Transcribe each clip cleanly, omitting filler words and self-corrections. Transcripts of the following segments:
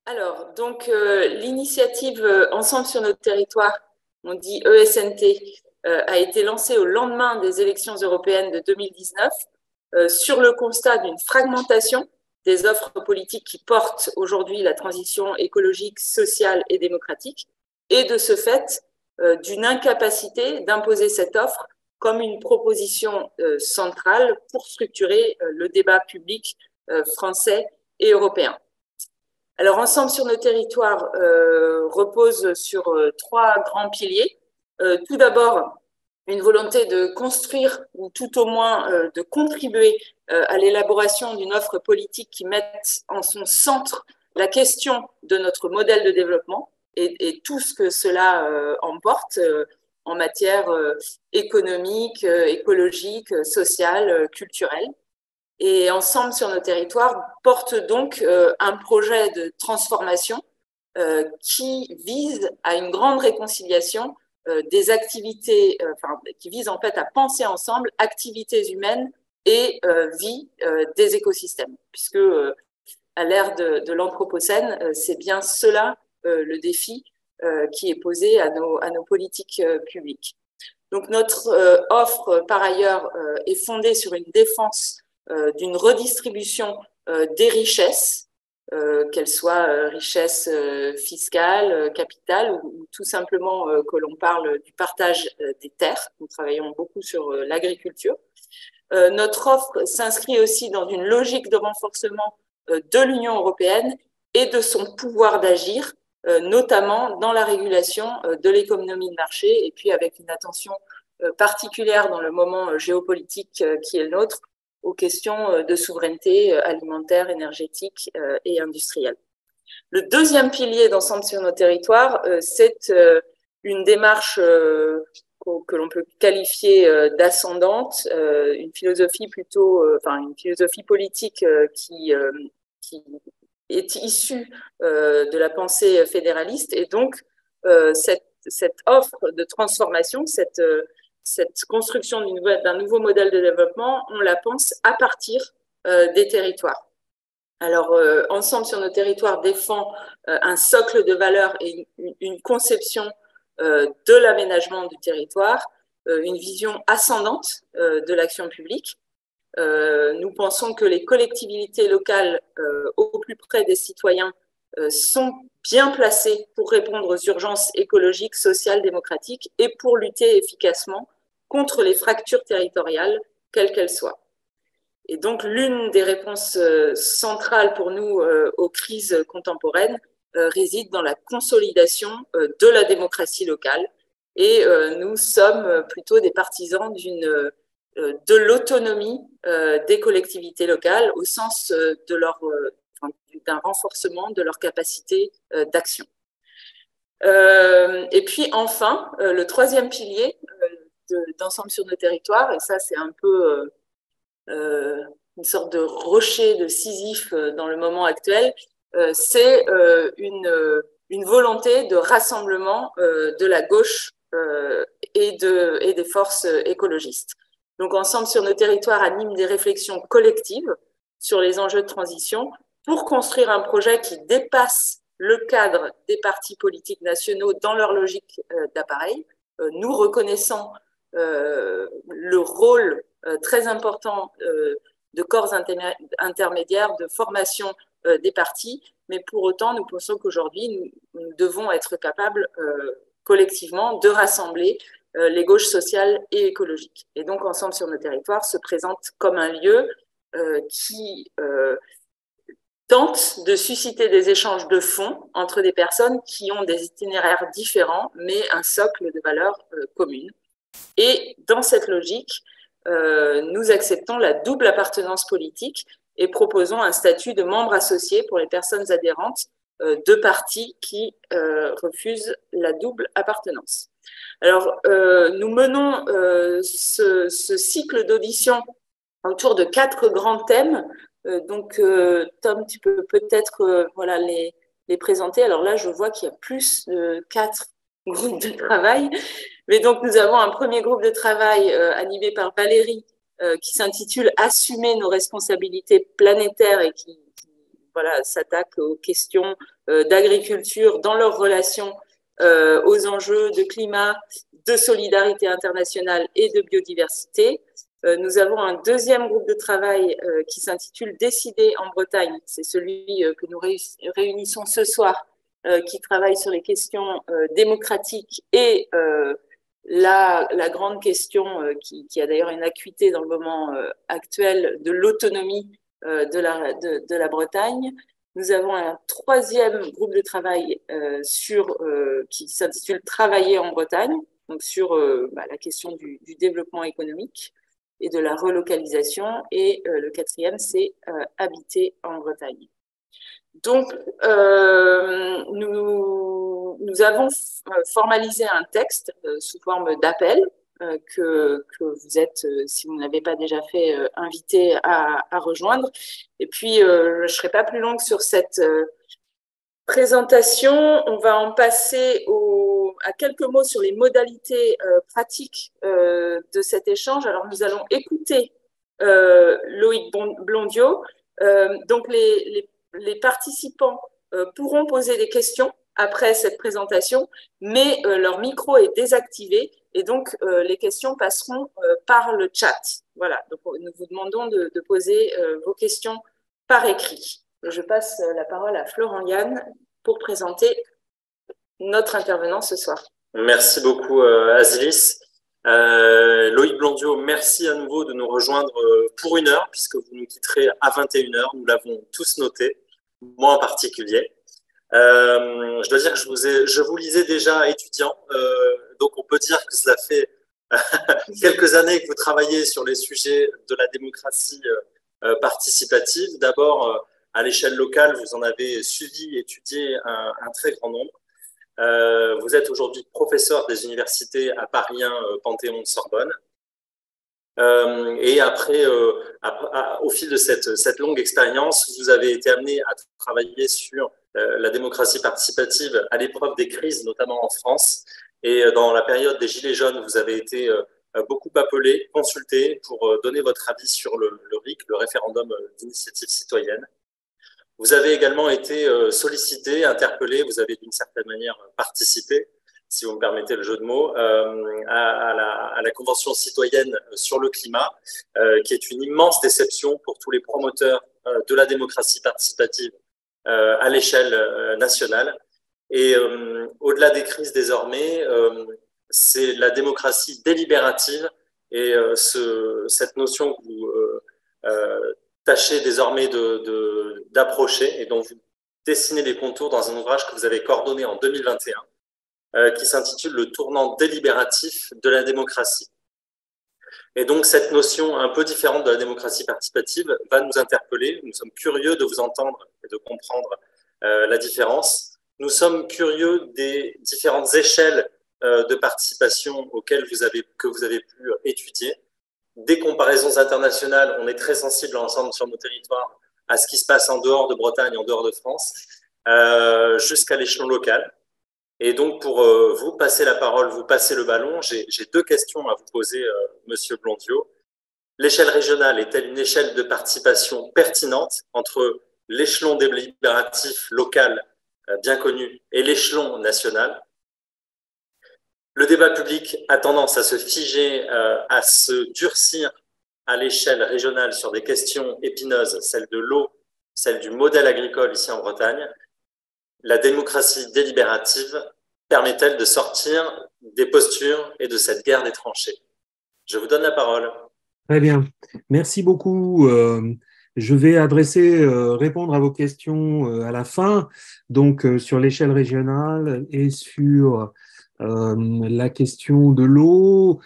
Alors, donc, l'initiative Ensemble sur notre territoire, on dit ESNT, a été lancée au lendemain des élections européennes de 2019 sur le constat d'une fragmentation des offres politiques qui portent aujourd'hui la transition écologique, sociale et démocratique, et de ce fait, d'une incapacité d'imposer cette offre comme une proposition centrale pour structurer le débat public français et européen. Alors, Ensemble sur nos territoires repose sur trois grands piliers. Tout d'abord, une volonté de construire ou tout au moins de contribuer à l'élaboration d'une offre politique qui mette en son centre la question de notre modèle de développement et tout ce que cela emporte en matière économique, écologique, sociale, culturelle. Et Ensemble sur nos territoires porte donc un projet de transformation qui vise à une grande réconciliation des activités, qui vise en fait à penser ensemble activités humaines et vie des écosystèmes, puisque à l'ère de l'Anthropocène, c'est bien cela le défi qui est posé à nos politiques publiques. Donc notre offre, par ailleurs, est fondée sur une défense d'une redistribution des richesses, qu'elles soient richesses fiscales, capitales, ou tout simplement que l'on parle du partage des terres. Nous travaillons beaucoup sur l'agriculture. Notre offre s'inscrit aussi dans une logique de renforcement de l'Union européenne et de son pouvoir d'agir, notamment dans la régulation de l'économie de marché, et puis avec une attention particulière dans le moment géopolitique qui est le nôtre, aux questions de souveraineté alimentaire, énergétique et industrielle. Le deuxième pilier d'Ensemble sur nos territoires, c'est une démarche que l'on peut qualifier d'ascendante, une philosophie plutôt, une philosophie politique qui est issue de la pensée fédéraliste, et donc cette offre de transformation, cette construction d'un nouveau modèle de développement, on la pense à partir des territoires. Alors, Ensemble sur nos territoires défend un socle de valeurs et une conception de l'aménagement du territoire, une vision ascendante de l'action publique. Nous pensons que les collectivités locales au plus près des citoyens sont bien placées pour répondre aux urgences écologiques, sociales, démocratiques et pour lutter efficacement contre les fractures territoriales, quelles qu'elles soient. Et donc, l'une des réponses centrales pour nous aux crises contemporaines réside dans la consolidation de la démocratie locale. Et nous sommes plutôt des partisans de l'autonomie des collectivités locales au sens d'un renforcement de leur capacité d'action. Et puis enfin, le troisième pilier d'Ensemble sur nos territoires, et ça c'est un peu une sorte de rocher de Sisyphe dans le moment actuel, c'est une volonté de rassemblement de la gauche et des forces écologistes. Donc Ensemble sur nos territoires anime des réflexions collectives sur les enjeux de transition pour construire un projet qui dépasse le cadre des partis politiques nationaux dans leur logique d'appareil. Nous reconnaissons le rôle très important de corps intermédiaires, de formation des partis, mais pour autant, nous pensons qu'aujourd'hui, nous devons être capables collectivement de rassembler les gauches sociales et écologiques. Et donc, Ensemble sur nos territoires se présente comme un lieu qui tente de susciter des échanges de fond entre des personnes qui ont des itinéraires différents, mais un socle de valeurs communes. Et dans cette logique, nous acceptons la double appartenance politique et proposons un statut de membre associé pour les personnes adhérentes de partis qui refusent la double appartenance. Alors, nous menons ce cycle d'audition autour de 4 grands thèmes. Donc, Tom, tu peux peut-être les présenter. Alors là, je vois qu'il y a plus de 4 groupes de travail. Mais donc, nous avons un premier groupe de travail animé par Valérie qui s'intitule « Assumer nos responsabilités planétaires » et qui voilà, s'attaquent aux questions d'agriculture dans leur relation aux enjeux de climat, de solidarité internationale et de biodiversité. Nous avons un deuxième groupe de travail qui s'intitule Décider en Bretagne. C'est celui que nous réunissons ce soir, qui travaille sur les questions démocratiques et la grande question qui a d'ailleurs une acuité dans le moment actuel de l'autonomie de la Bretagne. Nous avons un troisième groupe de travail qui s'intitule Travailler en Bretagne, donc sur la question du développement économique et de la relocalisation. Et le quatrième, c'est Habiter en Bretagne. Donc, nous avons formalisé un texte sous forme d'appel que vous êtes, si vous n'avez pas déjà fait, invité à rejoindre. Et puis, je ne serai pas plus longue sur cette présentation. On va en passer à quelques mots sur les modalités pratiques de cet échange. Alors, nous allons écouter Loïc Blondiot. Donc, les participants pourront poser des questions après cette présentation, mais leur micro est désactivé et donc les questions passeront par le chat. Voilà, donc nous vous demandons de poser vos questions par écrit. Je passe la parole à Florent Yann pour présenter notre intervenant ce soir. Merci beaucoup Azilis. Loïc Blondiot, merci à nouveau de nous rejoindre pour 1 heure, puisque vous nous quitterez à 21 h. Nous l'avons tous noté, moi en particulier. Je dois dire que je vous lisais déjà étudiant, donc on peut dire que cela fait quelques années que vous travaillez sur les sujets de la démocratie participative. D'abord, à l'échelle locale, vous en avez suivi et étudié un très grand nombre. Vous êtes aujourd'hui professeur des universités à Paris 1, Panthéon-Sorbonne. Et après, au fil de cette longue expérience, vous avez été amené à travailler sur la démocratie participative à l'épreuve des crises, notamment en France. Et dans la période des Gilets jaunes, vous avez été beaucoup appelé, consulté pour donner votre avis sur le RIC, le référendum d'initiative citoyenne. Vous avez également été sollicité, interpellé, vous avez d'une certaine manière participé, si vous me permettez le jeu de mots, à la Convention citoyenne sur le climat, qui est une immense déception pour tous les promoteurs de la démocratie participative à l'échelle nationale. Et au-delà des crises désormais, c'est la démocratie délibérative et cette notion que vous tâchez désormais d'approcher et dont vous dessinez les contours dans un ouvrage que vous avez coordonné en 2021 qui s'intitule « Le tournant délibératif de la démocratie ». Et donc, cette notion un peu différente de la démocratie participative va nous interpeller. Nous sommes curieux de vous entendre et de comprendre la différence. Nous sommes curieux des différentes échelles de participation que vous avez pu étudier. Des comparaisons internationales, on est très sensible ensemble sur nos territoires à ce qui se passe en dehors de Bretagne, en dehors de France, jusqu'à l'échelon local. Et donc, pour vous passer la parole, vous passer le ballon, j'ai 2 questions à vous poser, Monsieur Blondiot. L'échelle régionale est-elle une échelle de participation pertinente entre l'échelon délibératif local bien connu et l'échelon national? Le débat public a tendance à se figer, à se durcir à l'échelle régionale sur des questions épineuses, celle de l'eau, celle du modèle agricole ici en Bretagne. La démocratie délibérative permet-elle de sortir des postures et de cette guerre des tranchées? Je vous donne la parole. Très bien. Merci beaucoup. Je vais répondre à vos questions à la fin, donc sur l'échelle régionale et sur la question de l'eau.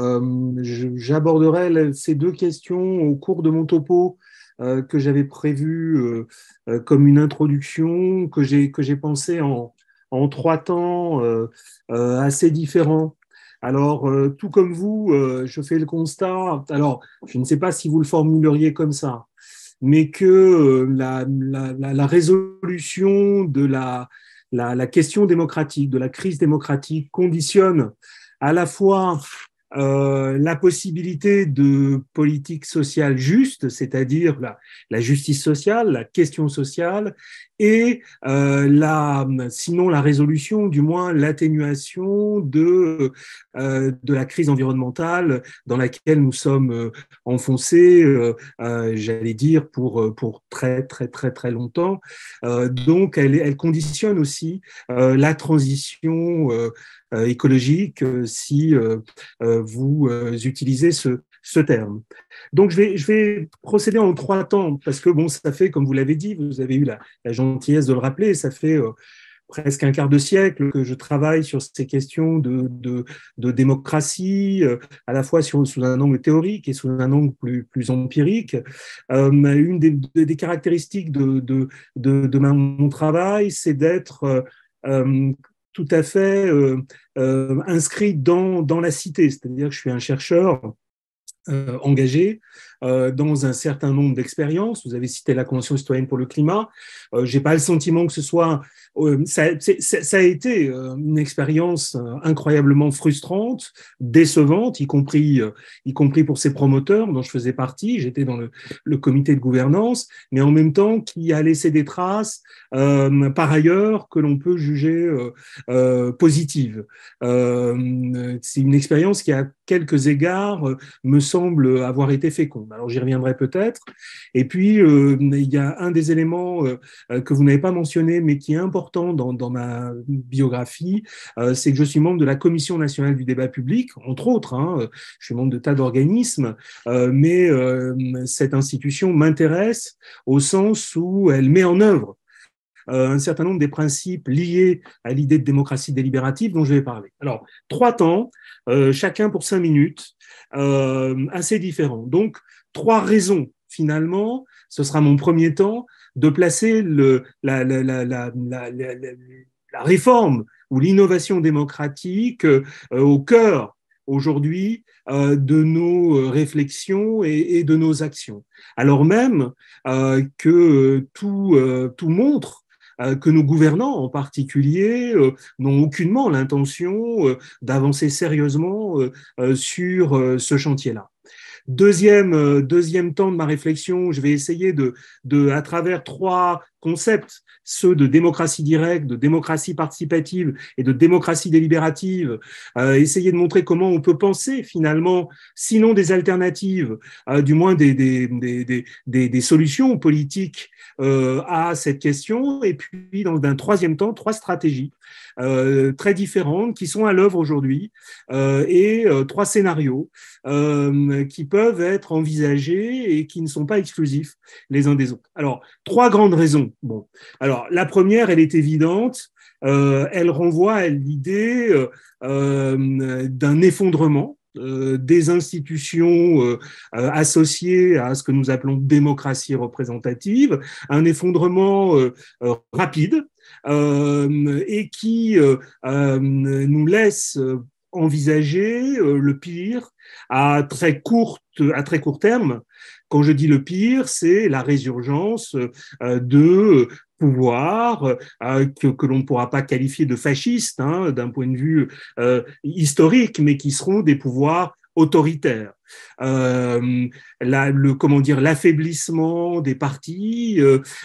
J'aborderai ces 2 questions au cours de mon topo que j'avais prévu comme une introduction, que j'ai pensé en 3 temps assez différents. Alors, tout comme vous, je fais le constat, alors je ne sais pas si vous le formuleriez comme ça, mais que la résolution de la question démocratique, de la crise démocratique conditionne à la fois la possibilité de politique sociale juste, c'est-à-dire la justice sociale, la question sociale, et sinon la résolution, du moins l'atténuation de la crise environnementale dans laquelle nous sommes enfoncés, j'allais dire, pour très, très, très, très longtemps. Donc, elle conditionne aussi la transition écologique si vous utilisez ce terme. Donc, je vais procéder en 3 temps parce que, bon, ça fait, comme vous l'avez dit, vous avez eu la gentillesse de le rappeler, ça fait presque un quart de siècle que je travaille sur ces questions de démocratie, à la fois sous un angle théorique et sous un angle plus empirique. Une des caractéristiques de mon travail, c'est d'être tout à fait inscrit dans la cité, c'est-à-dire que je suis un chercheur engagé dans un certain nombre d'expériences. Vous avez cité la Convention citoyenne pour le climat. J'ai pas le sentiment que ce soit... ça a été une expérience incroyablement frustrante, décevante, y compris pour ses promoteurs, dont je faisais partie. J'étais dans le comité de gouvernance, mais en même temps qui a laissé des traces, par ailleurs, que l'on peut juger positives. C'est une expérience qui, à quelques égards, me semble avoir été féconde. Alors, j'y reviendrai peut-être. Et puis, il y a un des éléments que vous n'avez pas mentionné, mais qui est important dans ma biographie, c'est que je suis membre de la Commission nationale du débat public, entre autres. Je suis membre de tas d'organismes, mais cette institution m'intéresse au sens où elle met en œuvre un certain nombre des principes liés à l'idée de démocratie délibérative dont je vais parler. Alors, 3 temps, chacun pour 5 minutes, assez différents. Donc, 3 raisons, finalement, ce sera mon premier temps, de placer la réforme ou l'innovation démocratique au cœur aujourd'hui de nos réflexions et de nos actions. Alors même que tout montre que nos gouvernants en particulier n'ont aucunement l'intention d'avancer sérieusement sur ce chantier-là. Deuxième temps de ma réflexion, je vais essayer à travers 3 concepts, ceux de démocratie directe, de démocratie participative et de démocratie délibérative, essayer de montrer comment on peut penser finalement, sinon des alternatives, du moins des solutions politiques à cette question. Et puis, dans un 3e temps, 3 stratégies très différentes qui sont à l'œuvre aujourd'hui et 3 scénarios qui peuvent être envisagés et qui ne sont pas exclusifs les uns des autres. Alors, 3 grandes raisons. Bon, alors la première, elle est évidente. Elle renvoie à l'idée d'un effondrement des institutions associées à ce que nous appelons démocratie représentative, un effondrement rapide et qui nous laisse envisager le pire à très court terme. Quand je dis le pire, c'est la résurgence de pouvoirs que l'on ne pourra pas qualifier de fascistes d'un point de vue historique, mais qui seront des pouvoirs autoritaires. L'affaiblissement des partis,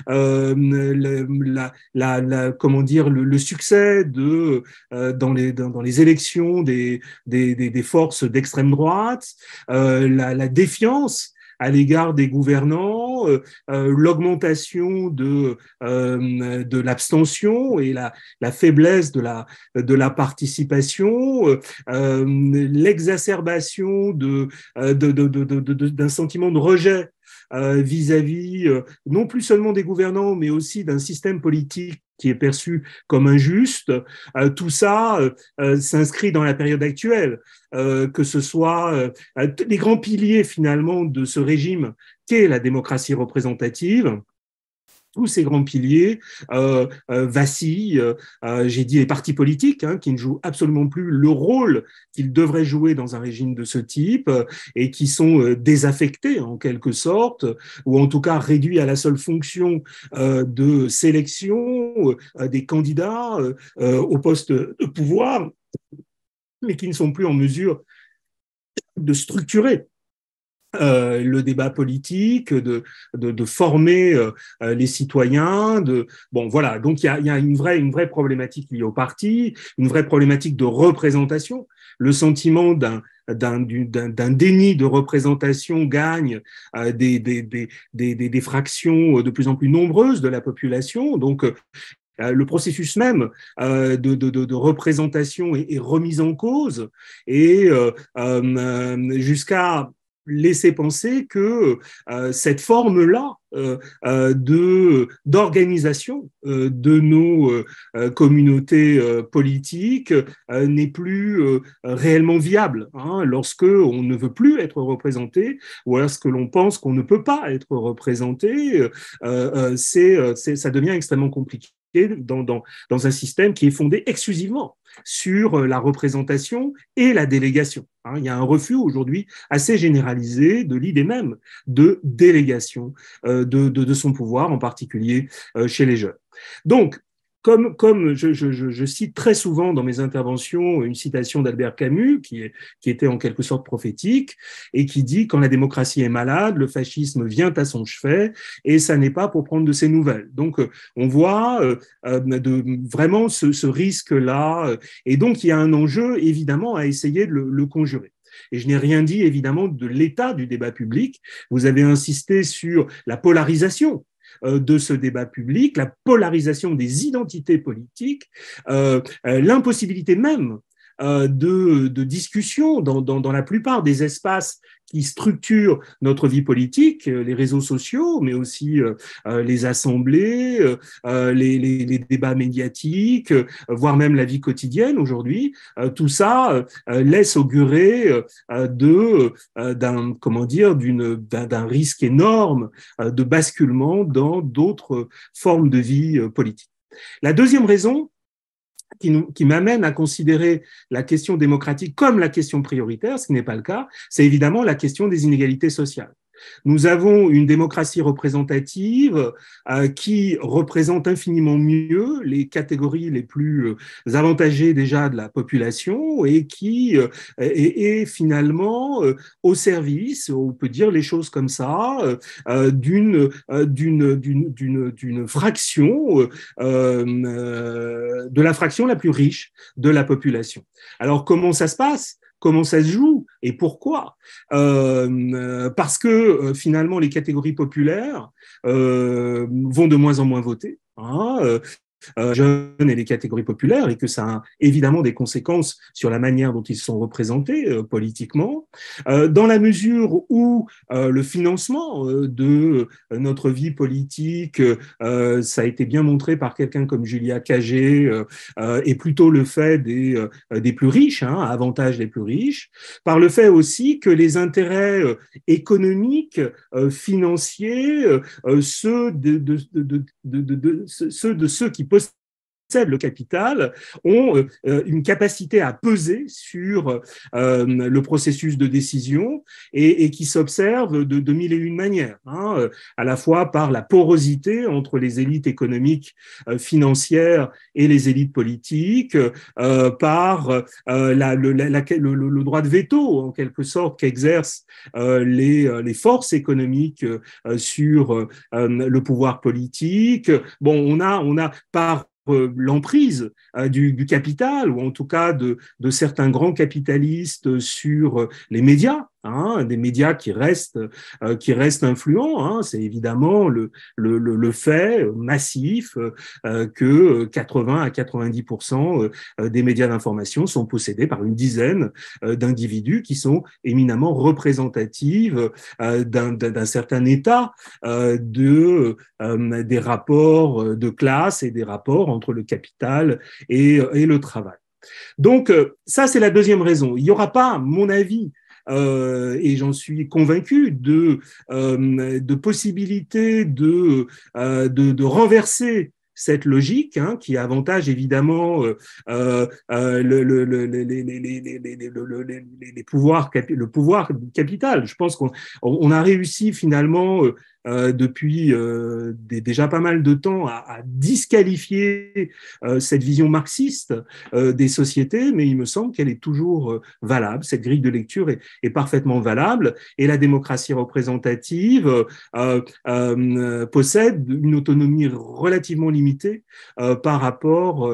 le succès dans les élections des forces d'extrême droite, la défiance à l'égard des gouvernants, l'augmentation de l'abstention et la faiblesse de la participation, l'exacerbation d'un sentiment de rejet vis-à-vis non plus seulement des gouvernants, mais aussi d'un système politique qui est perçu comme injuste. Tout ça s'inscrit dans la période actuelle, que ce soit les grands piliers finalement de ce régime qu'est la démocratie représentative. Tous ces grands piliers vacillent. J'ai dit les partis politiques qui ne jouent absolument plus le rôle qu'ils devraient jouer dans un régime de ce type et qui sont désaffectés en quelque sorte, ou en tout cas réduits à la seule fonction de sélection des candidats au poste de pouvoir, mais qui ne sont plus en mesure de structurer le débat politique, de former les citoyens. Bon, voilà. Donc, il y a une vraie problématique liée au parti, une vraie problématique de représentation. Le sentiment d'un déni de représentation gagne des fractions de plus en plus nombreuses de la population. Donc, le processus même de représentation est remis en cause et jusqu'à laisser penser que cette forme-là d'organisation de nos communautés politiques n'est plus réellement viable, hein, lorsque on ne veut plus être représenté ou lorsque l'on pense qu'on ne peut pas être représenté, ça devient extrêmement compliqué dans un système qui est fondé exclusivement sur la représentation et la délégation. Il y a un refus aujourd'hui assez généralisé de l'idée même de délégation de son pouvoir, en particulier chez les jeunes. Donc, comme je cite très souvent dans mes interventions une citation d'Albert Camus qui était en quelque sorte prophétique et qui dit « Quand la démocratie est malade, le fascisme vient à son chevet et ça n'est pas pour prendre de ses nouvelles ». Donc, on voit vraiment ce risque-là et donc il y a un enjeu évidemment à essayer de le conjurer. Et je n'ai rien dit évidemment de l'état du débat public. Vous avez insisté sur la polarisation de ce débat public, la polarisation des identités politiques, l'impossibilité même de discussion dans la plupart des espaces qui structurent notre vie politique, les réseaux sociaux, mais aussi les assemblées, les débats médiatiques, voire même la vie quotidienne aujourd'hui. Tout ça laisse augurer d'un risque énorme de basculement dans d'autres formes de vie politique. La deuxième raison qui m'amène à considérer la question démocratique comme la question prioritaire, ce qui n'est pas le cas, c'est évidemment la question des inégalités sociales. Nous avons une démocratie représentative qui représente infiniment mieux les catégories les plus avantagées déjà de la population et qui est finalement au service, on peut dire les choses comme ça, d'une fraction, de la fraction la plus riche de la population. Alors comment ça se passe ? Comment ça se joue et pourquoi ? Parce que finalement, les catégories populaires vont de moins en moins voter. Jeunes et les catégories populaires et que ça a évidemment des conséquences sur la manière dont ils sont représentés politiquement, dans la mesure où le financement de notre vie politique, ça a été bien montré par quelqu'un comme Julia Cagé, est plutôt le fait des plus riches, avantage des plus riches, par le fait aussi que les intérêts économiques, financiers, ceux de ceux qui possèdent le capital ont une capacité à peser sur le processus de décision et qui s'observe de mille et une manières, à la fois par la porosité entre les élites économiques, financières et les élites politiques, par le droit de veto, en quelque sorte, qu'exercent les forces économiques sur le pouvoir politique. Bon, on a par l'emprise du capital, ou en tout cas de certains grands capitalistes sur les médias, des médias qui restent influents. C'est évidemment le fait massif que 80 à 90% des médias d'information sont possédés par une dizaine d'individus qui sont éminemment représentatifs d'un certain état des rapports de classe et des rapports entre le capital et le travail. Donc, ça, c'est la deuxième raison. Il n'y aura pas, à mon avis, et j'en suis convaincu, de possibilité de renverser cette logique qui avantage évidemment le pouvoir capital. Je pense qu'on a réussi finalement depuis déjà pas mal de temps à disqualifier cette vision marxiste des sociétés, mais il me semble qu'elle est toujours valable. Cette grille de lecture est parfaitement valable, et la démocratie représentative possède une autonomie relativement limitée par rapport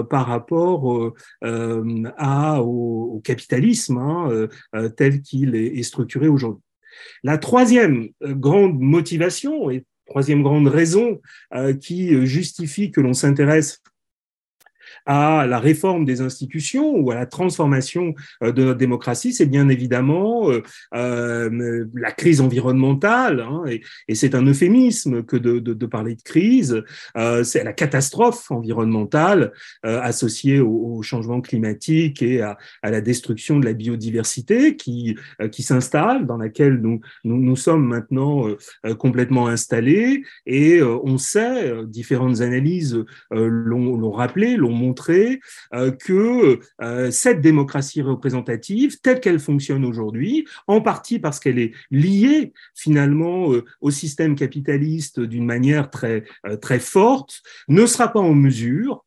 au capitalisme tel qu'il est structuré aujourd'hui. La troisième grande motivation et troisième grande raison qui justifie que l'on s'intéresse à la réforme des institutions ou à la transformation de notre démocratie, c'est bien évidemment la crise environnementale, et c'est un euphémisme que de parler de crise, c'est la catastrophe environnementale associée au changement climatique et à la destruction de la biodiversité qui s'installe, dans laquelle nous sommes maintenant complètement installés, et on sait, différentes analyses l'ont rappelé, l'ont montré que cette démocratie représentative, telle qu'elle fonctionne aujourd'hui, en partie parce qu'elle est liée finalement au système capitaliste d'une manière très forte, ne sera pas en mesure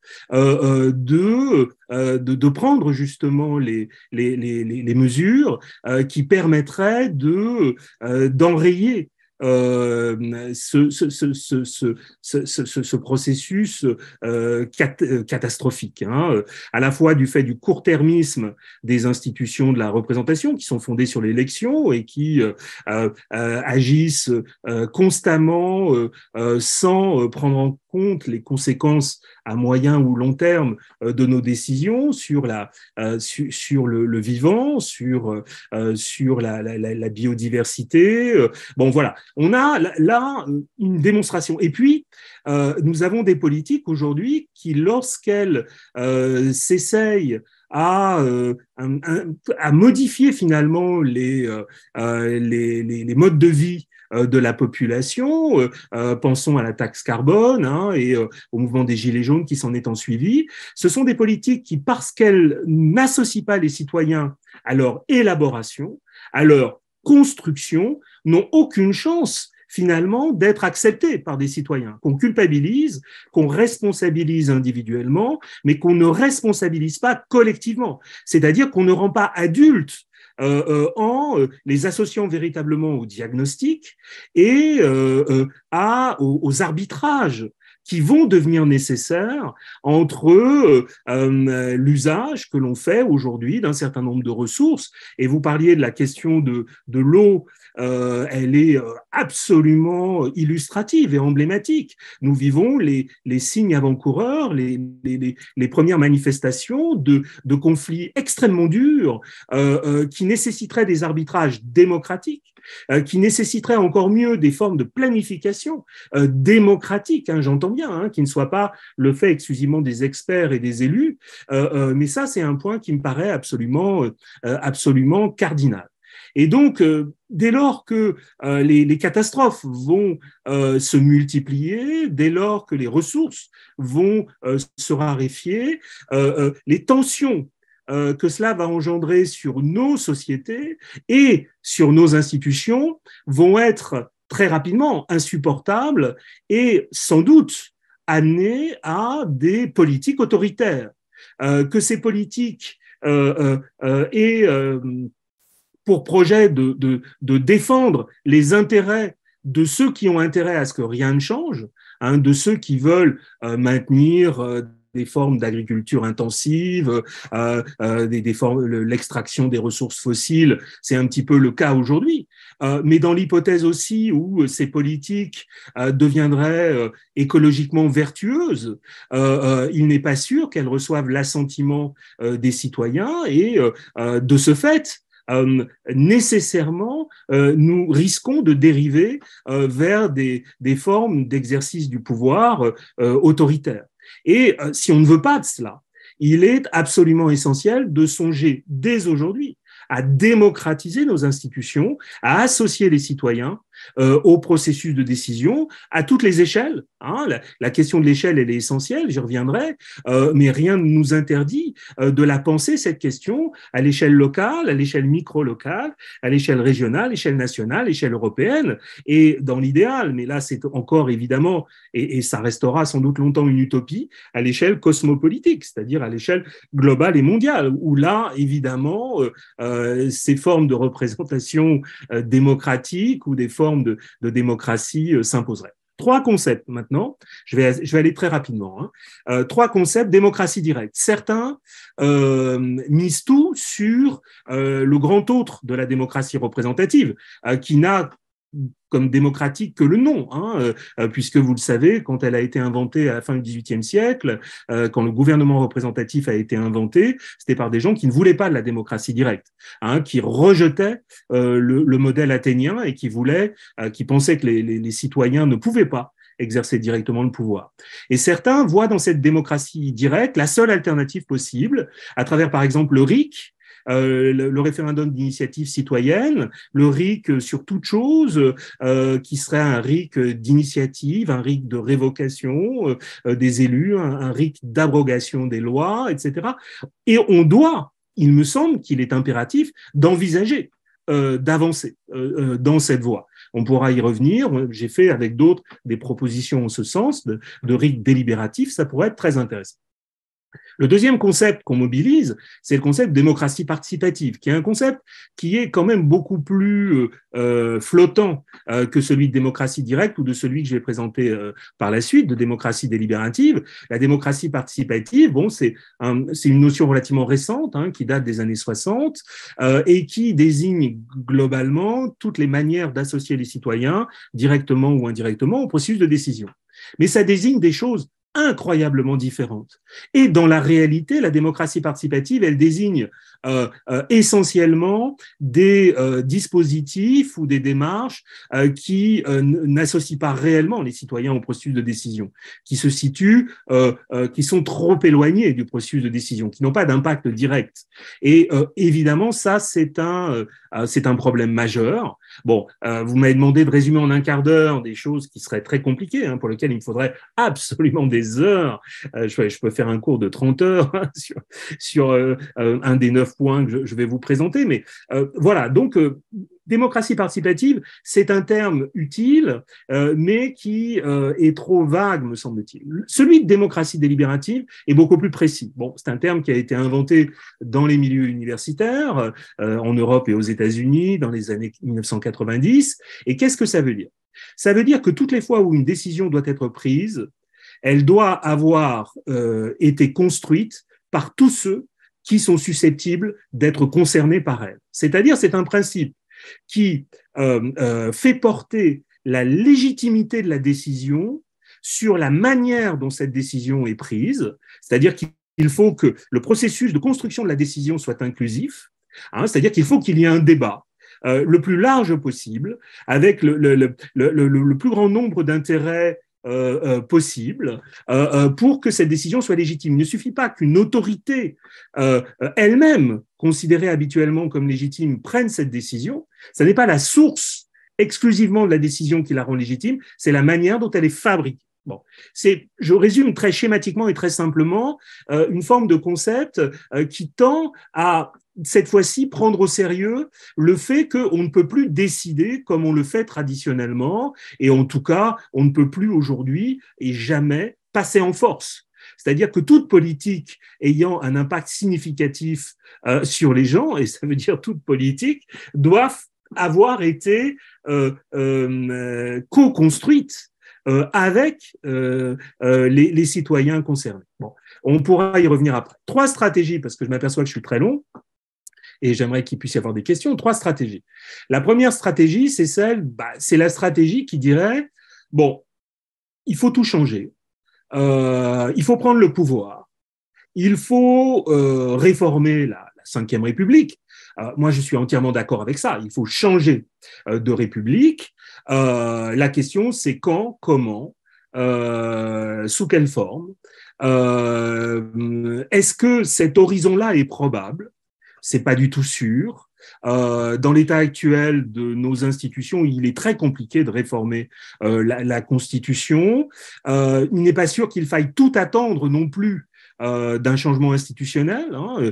de prendre justement les mesures qui permettraient d'enrayer ce processus catastrophique, à la fois du fait du court-termisme des institutions de la représentation qui sont fondées sur l'élection et qui agissent constamment sans prendre en compte les conséquences à moyen ou long terme de nos décisions sur le vivant, sur la biodiversité. Bon, voilà, on a là une démonstration. Et puis, nous avons des politiques aujourd'hui qui, lorsqu'elles s'essayent à modifier finalement les modes de vie de la population, pensons à la taxe carbone et au mouvement des Gilets jaunes qui s'en est ensuivi. Ce sont des politiques qui, parce qu'elles n'associent pas les citoyens à leur élaboration, à leur construction, n'ont aucune chance finalement d'être acceptées par des citoyens, qu'on culpabilise, qu'on responsabilise individuellement, mais qu'on ne responsabilise pas collectivement. C'est-à-dire qu'on ne rend pas adultes en les associant véritablement au diagnostic et aux arbitrages qui vont devenir nécessaires entre l'usage que l'on fait aujourd'hui d'un certain nombre de ressources. Et vous parliez de la question de l'eau, elle est absolument illustrative et emblématique. Nous vivons les signes avant-coureurs, les premières manifestations de conflits extrêmement durs qui nécessiteraient des arbitrages démocratiques, qui nécessiteraient encore mieux des formes de planification démocratique, j'entends bien, qui ne soit pas le fait exclusivement des experts et des élus, mais ça, c'est un point qui me paraît absolument cardinal. Et donc, dès lors que les catastrophes vont se multiplier, dès lors que les ressources vont se raréfier, les tensions que cela va engendrer sur nos sociétés et sur nos institutions vont être très rapidement insupportables et sans doute amener à des politiques autoritaires. Que ces politiques aient pour projet de défendre les intérêts de ceux qui ont intérêt à ce que rien ne change, de ceux qui veulent maintenir des formes d'agriculture intensive, l'extraction des ressources fossiles, c'est un petit peu le cas aujourd'hui. Mais dans l'hypothèse aussi où ces politiques deviendraient écologiquement vertueuses, il n'est pas sûr qu'elles reçoivent l'assentiment des citoyens et de ce fait, nécessairement, nous risquons de dériver vers des formes d'exercice du pouvoir autoritaire. Et si on ne veut pas de cela, il est absolument essentiel de songer dès aujourd'hui à démocratiser nos institutions, à associer les citoyens, au processus de décision à toutes les échelles. Hein. La question de l'échelle, elle est essentielle, j'y reviendrai, mais rien ne nous interdit de la penser, cette question, à l'échelle locale, à l'échelle micro-locale, à l'échelle régionale, l'échelle nationale, l'échelle européenne, et dans l'idéal, mais là c'est encore évidemment, et ça restera sans doute longtemps une utopie, à l'échelle cosmopolitique, c'est-à-dire à l'échelle globale et mondiale, où là, évidemment, ces formes de représentation démocratique ou des formes de démocratie s'imposeraient. Trois concepts maintenant, je vais aller très rapidement. Trois concepts, démocratie directe. Certains misent tout sur le grand autre de la démocratie représentative, qui n'a comme démocratique que le nom, puisque vous le savez, quand elle a été inventée à la fin du XVIIIe siècle, quand le gouvernement représentatif a été inventé, c'était par des gens qui ne voulaient pas de la démocratie directe, qui rejetaient le modèle athénien et qui pensaient que les citoyens ne pouvaient pas exercer directement le pouvoir. Et certains voient dans cette démocratie directe la seule alternative possible, à travers par exemple le RIC, le référendum d'initiative citoyenne, le RIC sur toute chose, qui serait un RIC d'initiative, un RIC de révocation des élus, un RIC d'abrogation des lois, etc. Et il me semble qu'il est impératif d'envisager d'avancer dans cette voie. On pourra y revenir. J'ai fait avec d'autres des propositions en ce sens de RIC délibératif. Ça pourrait être très intéressant. Le deuxième concept qu'on mobilise, c'est le concept de démocratie participative, qui est un concept qui est quand même beaucoup plus flottant que celui de démocratie directe ou de celui que je vais présenter par la suite, de démocratie délibérative. La démocratie participative, c'est une notion relativement récente, qui date des années 60 et qui désigne globalement toutes les manières d'associer les citoyens, directement ou indirectement, au processus de décision. Mais ça désigne des choses incroyablement différentes. Et dans la réalité, la démocratie participative, elle désigne essentiellement des dispositifs ou des démarches qui n'associent pas réellement les citoyens au processus de décision, qui se situent, qui sont trop éloignés du processus de décision, qui n'ont pas d'impact direct. Et évidemment, ça, c'est un problème majeur. Bon, vous m'avez demandé de résumer en un quart d'heure des choses qui seraient très compliquées, pour lesquelles il me faudrait absolument des heures. Je peux faire un cours de 30 heures sur un des 9 points que je vais vous présenter. Mais voilà, donc démocratie participative, c'est un terme utile, mais qui est trop vague, me semble-t-il. Celui de démocratie délibérative est beaucoup plus précis. Bon, c'est un terme qui a été inventé dans les milieux universitaires, en Europe et aux États-Unis, dans les années 1990. Et qu'est-ce que ça veut dire? Ça veut dire que toutes les fois où une décision doit être prise, elle doit avoir été construite par tous ceux qui sont susceptibles d'être concernés par elle. C'est-à-dire, c'est un principe qui fait porter la légitimité de la décision sur la manière dont cette décision est prise, c'est-à-dire qu'il faut que le processus de construction de la décision soit inclusif, c'est-à-dire qu'il faut qu'il y ait un débat le plus large possible, avec le plus grand nombre d'intérêts possible pour que cette décision soit légitime. Il ne suffit pas qu'une autorité elle-même, considérée habituellement comme légitime, prenne cette décision. Ce n'est pas la source exclusivement de la décision qui la rend légitime, c'est la manière dont elle est fabriquée. Bon, je résume très schématiquement et très simplement une forme de concept qui tend à cette fois-ci prendre au sérieux le fait qu'on ne peut plus décider comme on le fait traditionnellement, et en tout cas, on ne peut plus aujourd'hui et jamais passer en force. C'est-à-dire que toute politique ayant un impact significatif sur les gens, et ça veut dire toute politique, doit avoir été co-construite avec les citoyens concernés. Bon, on pourra y revenir après. 3 stratégies, parce que je m'aperçois que je suis très long, et j'aimerais qu'il puisse y avoir des questions. 3 stratégies. La première stratégie, c'est la stratégie qui dirait, bon, il faut tout changer, il faut prendre le pouvoir, il faut réformer la Ve République. Moi, je suis entièrement d'accord avec ça. Il faut changer de République. La question, c'est quand, comment, sous quelle forme. Est-ce que cet horizon-là est probable ? c'est pas du tout sûr. Dans l'état actuel de nos institutions, il est très compliqué de réformer la Constitution. Il n'est pas sûr qu'il faille tout attendre non plus d'un changement institutionnel. Hein.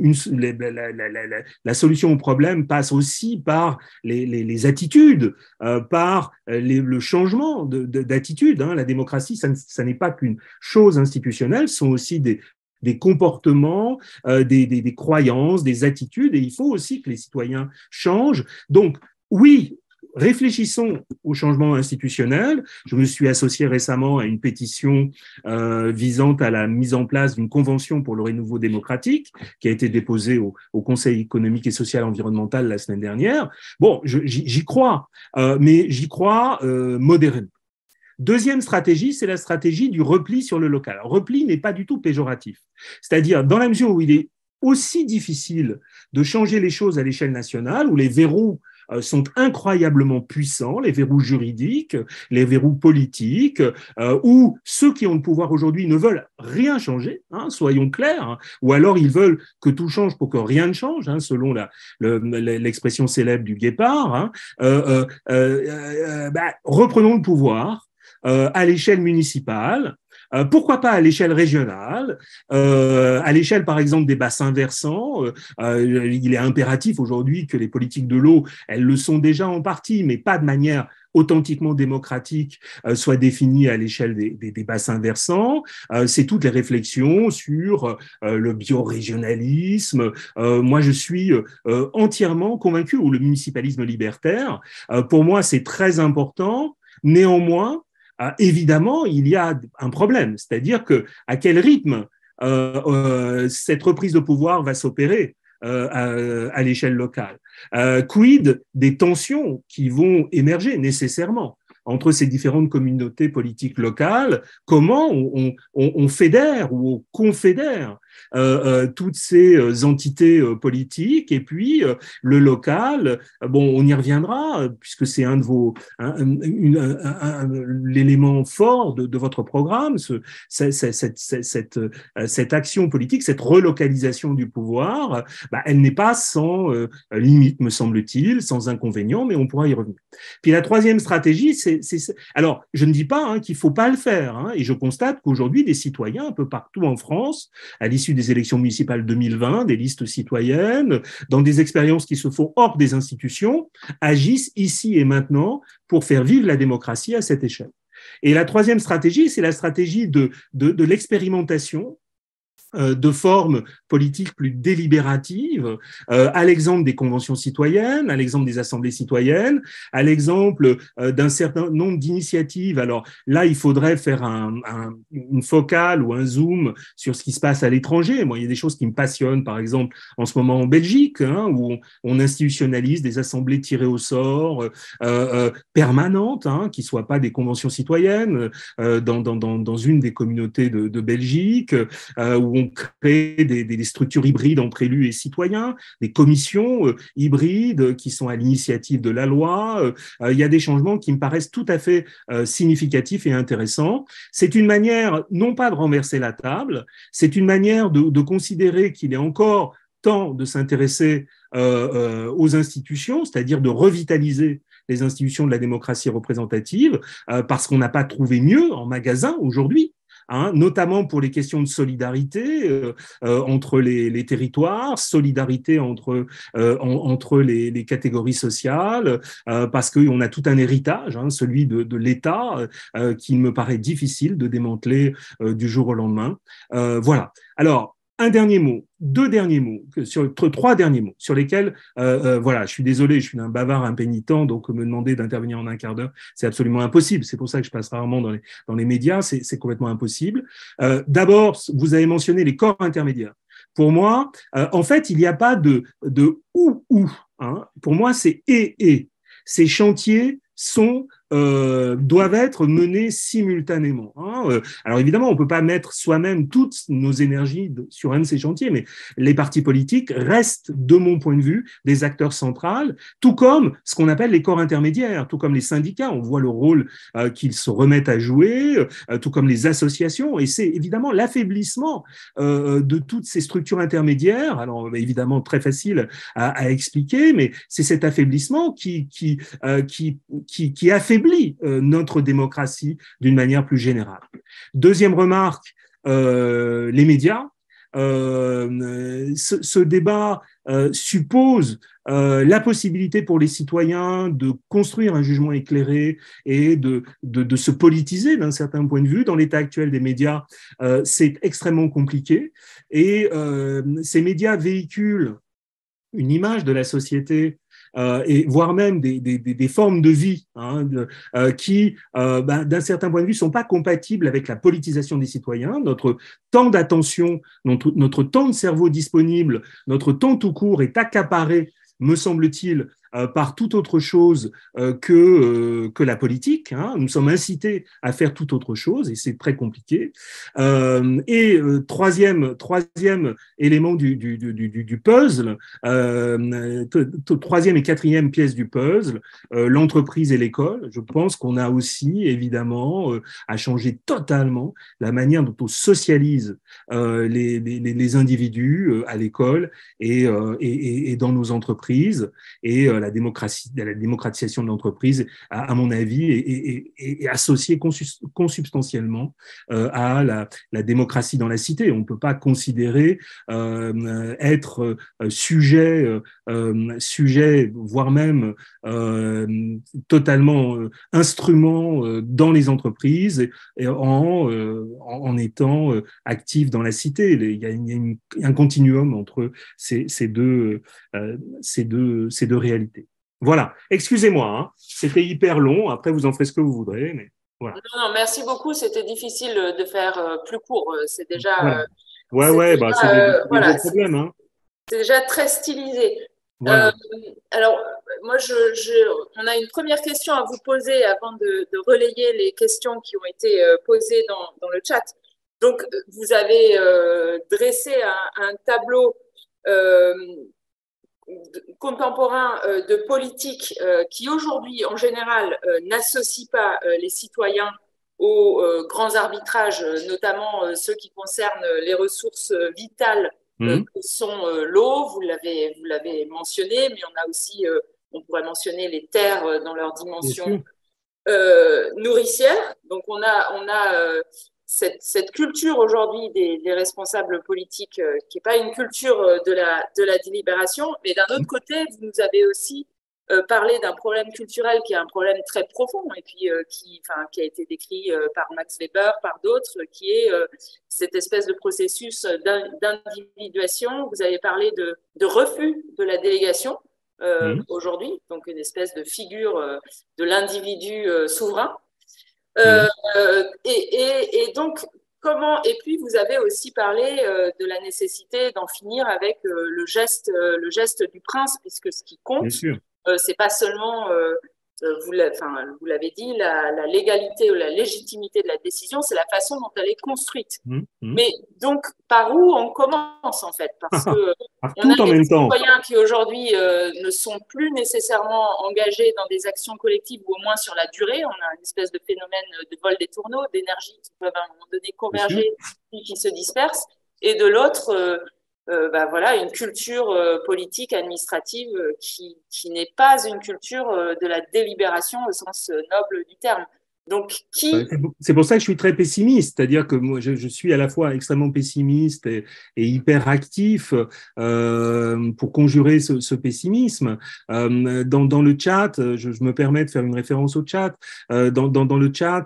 La solution au problème passe aussi par les attitudes, par le changement d'attitude. Hein. La démocratie, ça n'est pas qu'une chose institutionnelle, ce sont aussi des comportements, des croyances, des attitudes, et il faut aussi que les citoyens changent. Donc, oui, réfléchissons au changement institutionnel. Je me suis associé récemment à une pétition visant à la mise en place d'une convention pour le renouveau démocratique qui a été déposée au Conseil économique et social environnemental la semaine dernière. Bon, j'y crois, mais j'y crois modérément. Deuxième stratégie, c'est la stratégie du repli sur le local. Alors, repli n'est pas du tout péjoratif. C'est-à-dire, dans la mesure où il est aussi difficile de changer les choses à l'échelle nationale, où les verrous sont incroyablement puissants, les verrous juridiques, les verrous politiques, où ceux qui ont le pouvoir aujourd'hui ne veulent rien changer, hein, soyons clairs, hein, ou alors ils veulent que tout change pour que rien ne change, hein, selon l'expression célèbre du Guépard. Hein, reprenons le pouvoir à l'échelle municipale, pourquoi pas à l'échelle régionale, à l'échelle par exemple des bassins versants. Il est impératif aujourd'hui que les politiques de l'eau, elles le sont déjà en partie, mais pas de manière authentiquement démocratique, soient définies à l'échelle des bassins versants. C'est toutes les réflexions sur le biorégionalisme. Moi, je suis entièrement convaincu, ou le municipalisme libertaire. Pour moi, c'est très important. Néanmoins, évidemment, il y a un problème, c'est-à-dire à quel rythme cette reprise de pouvoir va s'opérer à l'échelle locale. Quid des tensions qui vont émerger nécessairement entre ces différentes communautés politiques locales? Comment on fédère ou on confédère toutes ces entités politiques, et puis le local, bon, on y reviendra puisque c'est l'élément fort de votre programme, cette action politique, cette relocalisation du pouvoir, elle n'est pas sans limite, me semble-t-il, sans inconvénient, mais on pourra y revenir. Puis la troisième stratégie, alors je ne dis pas qu'il ne faut pas le faire, hein, et je constate qu'aujourd'hui des citoyens un peu partout en France, à l'issue des élections municipales 2020, des listes citoyennes, dans des expériences qui se font hors des institutions, agissent ici et maintenant pour faire vivre la démocratie à cette échelle. Et la troisième stratégie, c'est la stratégie de l'expérimentation de formes politiques plus délibératives, à l'exemple des conventions citoyennes, à l'exemple des assemblées citoyennes, à l'exemple d'un certain nombre d'initiatives. Alors là, il faudrait faire une focale ou un zoom sur ce qui se passe à l'étranger. Moi, il y a des choses qui me passionnent, par exemple, en ce moment en Belgique, hein, où on institutionnalise des assemblées tirées au sort permanentes, hein, qui ne soient pas des conventions citoyennes, dans une des communautés de Belgique, où on crée des structures hybrides entre élus et citoyens, des commissions hybrides qui sont à l'initiative de la loi. Il y a des changements qui me paraissent tout à fait significatifs et intéressants. C'est une manière, non pas de renverser la table, c'est une manière de considérer qu'il est encore temps de s'intéresser aux institutions, c'est-à-dire de revitaliser les institutions de la démocratie représentative, parce qu'on n'a pas trouvé mieux en magasin aujourd'hui. Hein, notamment pour les questions de solidarité entre les territoires, solidarité entre les catégories sociales, parce qu'on a tout un héritage, hein, celui de l'État, qui me paraît difficile de démanteler du jour au lendemain. Voilà. Alors, un dernier mot, trois derniers mots sur lesquels, voilà, je suis désolé, je suis un bavard impénitent, donc me demander d'intervenir en un quart d'heure, c'est absolument impossible. C'est pour ça que je passe rarement dans les médias, c'est complètement impossible. D'abord, vous avez mentionné les corps intermédiaires. Pour moi, en fait, il n'y a pas de ou. Hein. Pour moi, c'est et. Ces chantiers sont doivent être menées simultanément. Alors évidemment, on ne peut pas mettre soi-même toutes nos énergies sur un de ces chantiers, mais les partis politiques restent, de mon point de vue, des acteurs centraux, tout comme ce qu'on appelle les corps intermédiaires, tout comme les syndicats. On voit le rôle qu'ils se remettent à jouer, tout comme les associations. Et c'est évidemment l'affaiblissement de toutes ces structures intermédiaires. Alors évidemment, très facile à expliquer, mais c'est cet affaiblissement qui affaiblit notre démocratie d'une manière plus générale. Deuxième remarque, les médias. Ce débat suppose la possibilité pour les citoyens de construire un jugement éclairé et de se politiser d'un certain point de vue. Dans l'état actuel des médias, c'est extrêmement compliqué et ces médias véhiculent une image de la société et voire même des formes de vie qui, d'un certain point de vue, ne sont pas compatibles avec la politisation des citoyens. Notre temps d'attention, notre temps de cerveau disponible, notre temps tout court est accaparé, me semble-t-il, par toute autre chose que la politique. Nous sommes incités à faire toute autre chose et c'est très compliqué. Troisième élément du puzzle, troisième et quatrième pièce du puzzle, l'entreprise et l'école. Je pense qu'on a aussi, évidemment, à changer totalement la manière dont on socialise les individus à l'école et dans nos entreprises. Et la démocratisation de l'entreprise, à mon avis, est associée consubstantiellement à la démocratie dans la cité. On ne peut pas considérer être sujet, voire même totalement instrument dans les entreprises et en étant actif dans la cité. Il y a un continuum entre ces deux réalités. Voilà, excusez-moi, c'était hyper long, après vous en ferez ce que vous voudrez, mais voilà. Non, merci beaucoup, c'était difficile de faire plus court, c'est déjà… Voilà. C'est des gros problèmes. C'est déjà très stylisé. Voilà. Alors, moi, on a une première question à vous poser avant de relayer les questions qui ont été posées dans le chat. Donc, vous avez dressé un tableau contemporain de politique qui aujourd'hui, en général, n'associe pas les citoyens aux grands arbitrages, notamment ceux qui concernent les ressources vitales que sont l'eau, vous l'avez mentionné, mais on a aussi, on pourrait mentionner les terres dans leur dimension nourricière. Donc on a cette culture aujourd'hui des responsables politiques qui n'est pas une culture de la délibération, mais d'un autre côté, vous nous avez aussi parlé d'un problème culturel qui est un problème très profond et puis qui a été décrit par Max Weber, par d'autres, qui est cette espèce de processus d'individuation. Vous avez parlé de refus de la délégation aujourd'hui, donc une espèce de figure de l'individu souverain. Et donc, et puis vous avez aussi parlé de la nécessité d'en finir avec le geste du prince, puisque ce qui compte, c'est pas seulement, vous l'avez dit, la légalité ou la légitimité de la décision, c'est la façon dont elle est construite. Mais donc, par où on commence en fait? Parce que on a des citoyens qui aujourd'hui ne sont plus nécessairement engagés dans des actions collectives ou au moins sur la durée. On a une espèce de phénomène de vol des tourneaux, d'énergie qui peuvent à un moment donné converger puis qui se dispersent. Et de l'autre, voilà, une culture politique, administrative qui n'est pas une culture de la délibération au sens noble du terme. Donc, c'est pour ça que je suis très pessimiste, c'est-à-dire que moi, je suis à la fois extrêmement pessimiste et hyper actif pour conjurer ce pessimisme. Dans le chat, je me permets de faire une référence au chat. Dans le chat,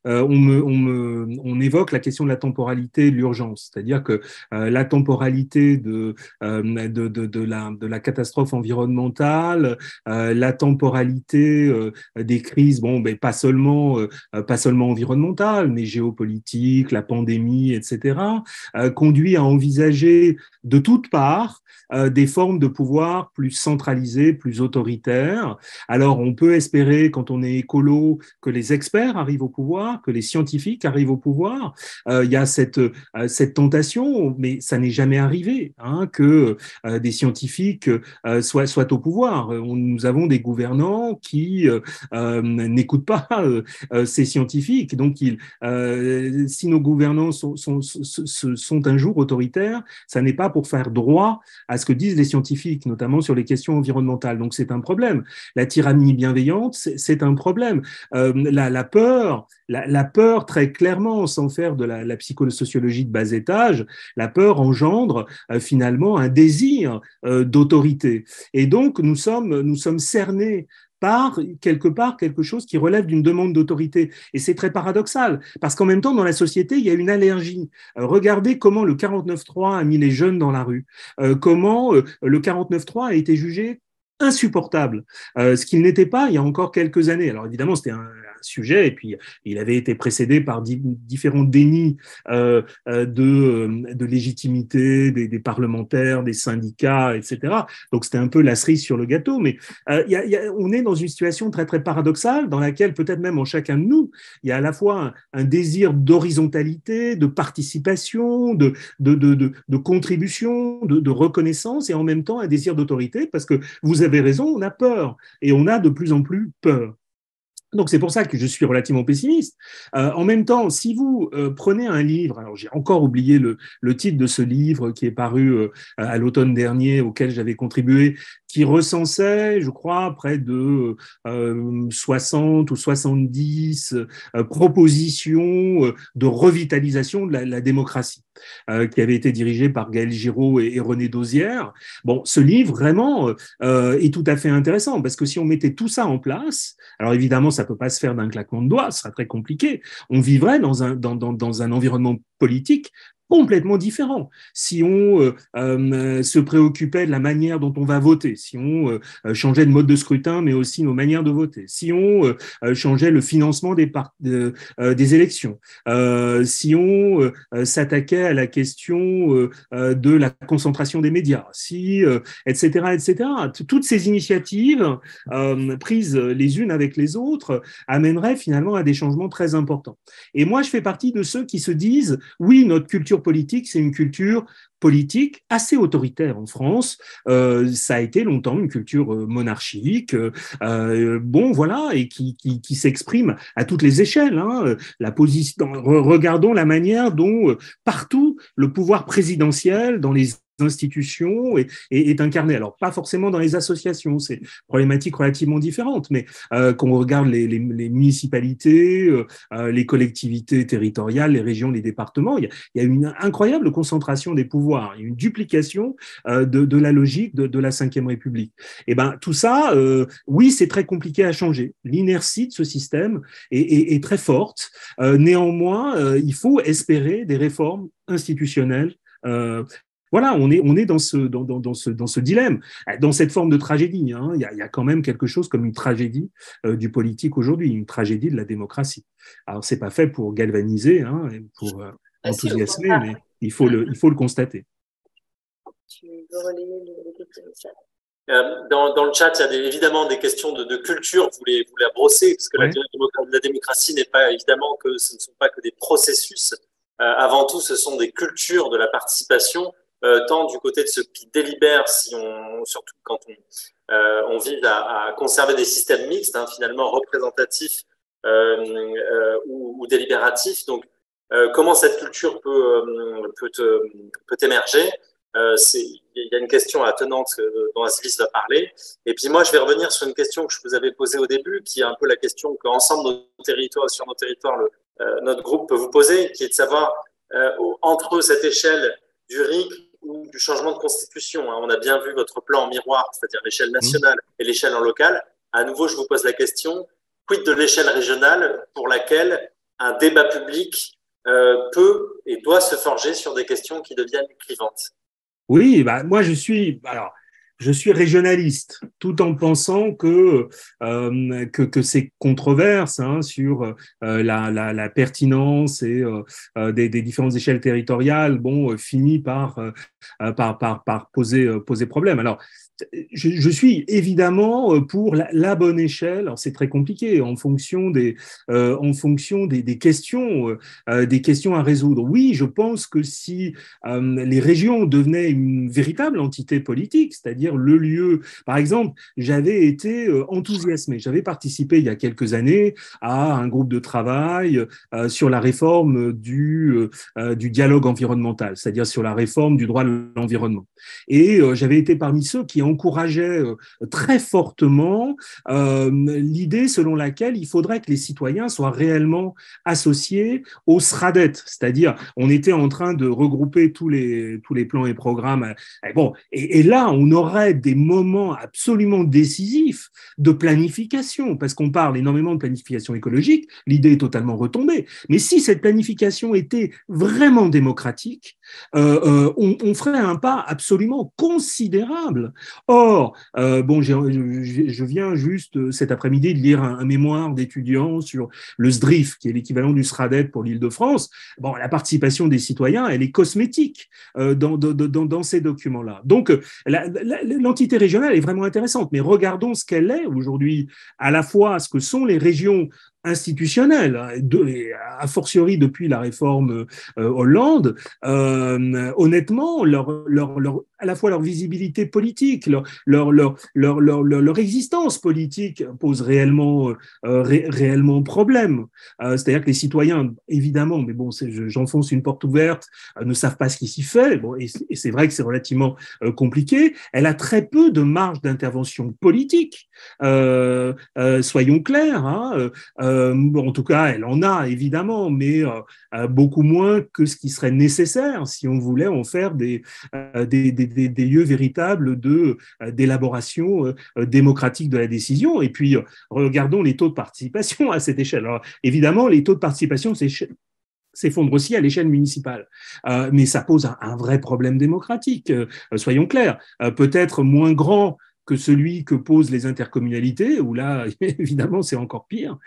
on évoque la question de la temporalité de l'urgence, c'est-à-dire que la temporalité de la catastrophe environnementale, la temporalité des crises, pas seulement pas seulement environnementales, mais géopolitiques, la pandémie, etc., conduit à envisager de toutes parts des formes de pouvoir plus centralisées, plus autoritaires. Alors, on peut espérer, quand on est écolo, que les experts arrivent au pouvoir, que les scientifiques arrivent au pouvoir. Il y a cette tentation, mais ça n'est jamais arrivé, hein, que des scientifiques soient au pouvoir. Nous avons des gouvernants qui n'écoutent pas ces scientifiques. Donc, si nos gouvernants sont un jour autoritaires, ça n'est pas pour faire droit à ce que disent les scientifiques, notamment sur les questions environnementales. Donc, c'est un problème. La tyrannie bienveillante, c'est un problème. La peur, très clairement, sans faire de la psychosociologie de bas étage, la peur engendre finalement un désir d'autorité. Et donc, nous sommes cernés par quelque part quelque chose qui relève d'une demande d'autorité. Et c'est très paradoxal, parce qu'en même temps, dans la société, il y a une allergie. Regardez comment le 49.3 a mis les jeunes dans la rue, comment le 49.3 a été jugé insupportable, ce qu'il n'était pas il y a encore quelques années. Alors évidemment, c'était un sujet, et puis il avait été précédé par différents dénis de légitimité des parlementaires, des syndicats, etc. Donc c'était un peu la cerise sur le gâteau, mais on est dans une situation très très paradoxale dans laquelle peut-être même en chacun de nous, il y a à la fois un désir d'horizontalité, de participation, de contribution, de reconnaissance, et en même temps un désir d'autorité, parce que vous avez raison, on a peur, et on a de plus en plus peur. Donc, c'est pour ça que je suis relativement pessimiste. En même temps, si vous prenez un livre, alors j'ai encore oublié le titre de ce livre qui est paru à l'automne dernier, auquel j'avais contribué, qui recensait, je crois, près de 60 ou 70 propositions de revitalisation de la démocratie, qui avait été dirigé par Gaël Giraud et René Dosière. Bon, ce livre, vraiment, est tout à fait intéressant, parce que si on mettait tout ça en place, alors évidemment, ça ne peut pas se faire d'un claquement de doigts, ce sera très compliqué. On vivrait dans un environnement politique complètement différent. Si on se préoccupait de la manière dont on va voter, si on changeait de mode de scrutin, mais aussi nos manières de voter, si on changeait le financement des élections, si on s'attaquait à la question de la concentration des médias, etc., etc. Toutes ces initiatives prises les unes avec les autres amèneraient finalement à des changements très importants. Et moi, je fais partie de ceux qui se disent, oui, notre culture politique, c'est une culture politique assez autoritaire en France. Ça a été longtemps une culture monarchique, bon, voilà, et qui s'exprime à toutes les échelles. Hein. Regardons la manière dont partout le pouvoir présidentiel, dans les institutions est incarné. Alors, pas forcément dans les associations, c'est une problématique relativement différente, mais quand on regarde les municipalités, les collectivités territoriales, les régions, les départements, il y a une incroyable concentration des pouvoirs, il y a une duplication de la logique de la Ve République. Et ben tout ça, oui, c'est très compliqué à changer. L'inertie de ce système est très forte. Néanmoins, il faut espérer des réformes institutionnelles. Voilà, on est dans ce dilemme, dans cette forme de tragédie. Hein, il y a quand même quelque chose comme une tragédie du politique aujourd'hui, une tragédie de la démocratie. Alors, c'est pas fait pour galvaniser, hein, pour enthousiasmer, mais il faut le constater. Tu veux relayer les questions du chat? Dans le chat, il y a évidemment des questions de culture, vous les brossez, parce que ouais. la démocratie n'est pas évidemment que ce ne sont pas que des processus. Avant tout, ce sont des cultures de la participation, tant du côté de ceux qui délibèrent, surtout quand on vise à conserver des systèmes mixtes, hein, finalement représentatifs ou délibératifs. Donc, comment cette culture peut émerger? Il y a une question attenante dont Aziz va parler. Et puis moi, je vais revenir sur une question que je vous avais posée au début, qui est un peu la question qu'ensemble sur nos territoires, notre groupe peut vous poser, qui est de savoir entre cette échelle du RIC ou du changement de constitution. Hein, on a bien vu votre plan en miroir, c'est-à-dire l'échelle nationale et l'échelle en locale. À nouveau, je vous pose la question, quid de l'échelle régionale pour laquelle un débat public peut et doit se forger sur des questions qui deviennent clivantes? Oui, bah, moi je suis. Alors, je suis régionaliste, tout en pensant que ces controverses sur la pertinence et des différentes échelles territoriales, finit par poser problème. Alors, je suis évidemment pour la bonne échelle. Alors c'est très compliqué en fonction des questions à résoudre. Oui, je pense que si les régions devenaient une véritable entité politique, c'est-à-dire le lieu. Par exemple, j'avais été enthousiasmé. J'avais participé il y a quelques années à un groupe de travail sur la réforme du dialogue environnemental, c'est-à-dire sur la réforme du droit de l'environnement. Et j'avais été parmi ceux qui encourageaient très fortement l'idée selon laquelle il faudrait que les citoyens soient réellement associés au SRADET, c'est-à-dire on était en train de regrouper tous les plans et programmes. Et là, on aurait des moments absolument décisifs de planification, parce qu'on parle énormément de planification écologique, l'idée est totalement retombée. Mais si cette planification était vraiment démocratique, on ferait un pas absolument considérable. Or, je viens juste cet après-midi de lire un mémoire d'étudiants sur le SDRIF, qui est l'équivalent du SRADET pour l'Île-de-France. La participation des citoyens, elle est cosmétique dans ces documents-là. Donc, l'entité régionale est vraiment intéressante, mais regardons ce qu'elle est aujourd'hui, à la fois ce que sont les régions institutionnelles, a fortiori depuis la réforme Hollande, honnêtement, à la fois leur visibilité politique, leur existence politique pose réellement problème. C'est-à-dire que les citoyens, évidemment, mais j'enfonce une porte ouverte, ne savent pas ce qui s'y fait, et c'est vrai que c'est relativement compliqué. Elle a très peu de marge d'intervention politique, soyons clairs, en tout cas, elle en a évidemment, mais beaucoup moins que ce qui serait nécessaire si on voulait en faire des lieux véritables d'élaboration démocratique de la décision. Et puis, regardons les taux de participation à cette échelle. Alors, évidemment, les taux de participation s'effondrent aussi à l'échelle municipale. Mais ça pose un vrai problème démocratique, soyons clairs. Peut-être moins grand que celui que posent les intercommunalités, où là, évidemment, c'est encore pire.